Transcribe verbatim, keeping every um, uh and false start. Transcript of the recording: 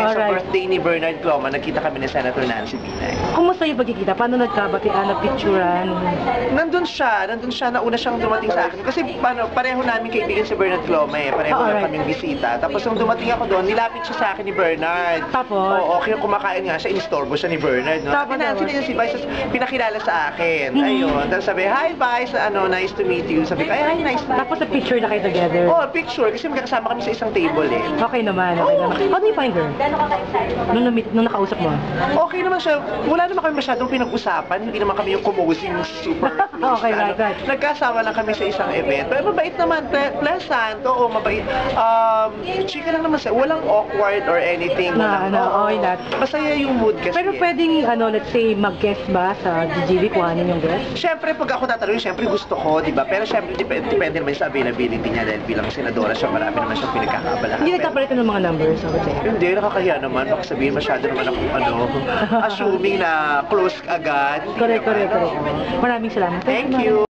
sa Alright. birthday ni Bernard Cloma, nagkita kami ni Senator Nancy Binay. Kumusta yung pagkikita? Paano nagkabatian, nagpicturan? Nandun siya, nandun siya, nauna siyang dumating sa akin. Kasi paano, pareho namin kaibigan si Bernard Cloma eh, pareho Oh, lang alright. kaming bisita. Tapos nung dumating ako doon, nilapit siya sa akin ni Bernard. Tapos? Oo, okay, kumakain nga siya, inistorbo siya ni Bernard. No? Tapos, Sabi Nancy, tapos? din si Vice, pinakilala sa akin. Mhm. Ayun, tapos sabi, hi Vice, ano, nice to meet you. Sabi ko, ay, hi, nice to meet Tapos sa picture na kayo together. Oh, picture, kasi magkakasama kami sa isang table eh. Okay naman, okay naman. How do you find her? Nung, na nung nakausap mo? Okay naman siya. Wala naman kami masyadong pinag-usapan. Hindi naman kami yung kumosing super close. Okay, na, right, right. Nagkasama lang kami sa isang event. Pero mabait naman. Ple pleasant. Oo, mabait. Um, chika lang naman siya. Walang awkward or anything. Na, Walang, na, oo. okay lahat. Masaya yung mood kasi. Pero pwedeng, ano, let's say, mag-guest ba sa G G V? Kuhanin yung guest? Siyempre, pag ako tatanungin, siyempre gusto ko, di ba? Pero siyempre, dep depende naman sa availability niya dahil bilang senadora siya, marami naman siyang pinagkakabalahan. Hindi nagkapalitan ng mga numbers, I would say. Hindi, nakakahiya naman. Baka sabihin masyado naman ako, ano, assuming na close agad. Correct, correct, correct. Maraming salamat. Thank you.